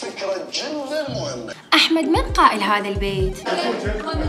فكرة جدا مهمة. أحمد من قائل هذا البيت؟